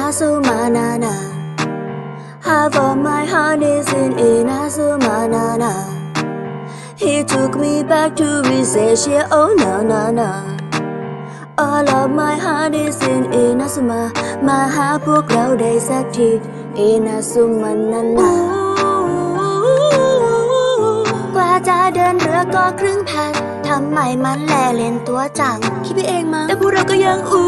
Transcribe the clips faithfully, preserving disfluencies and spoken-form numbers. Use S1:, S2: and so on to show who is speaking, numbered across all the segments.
S1: Inasumanana. Half of my heart is in Inasumanana. He took me back to Rhodesia, oh no no no. All of my heart is in Inasuma มาหาพวกเราได้สักที Inasumanana กว่าจะเดินเรือก็ครึ่งแพทำไมมันแลเล่นตัวจังคิดไปเองมั้งแต่พวกเราก็ยังอู้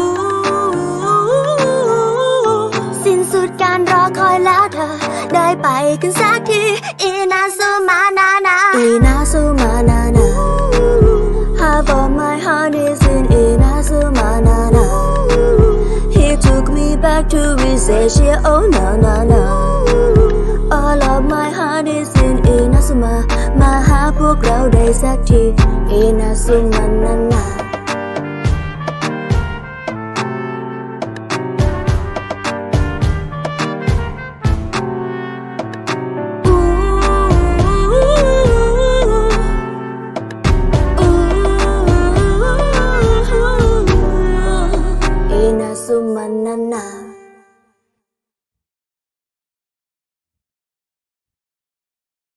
S1: สิ้นสุดการรอคอยแล้วเธอได้ไปกันสักที Inasumanana Inasumanana Half of my heart is in Inasumanana He took me back to Rhodesia, oh no no no All of my heart is in Inasuma มาหาพวกเราได้สักที Inasumanana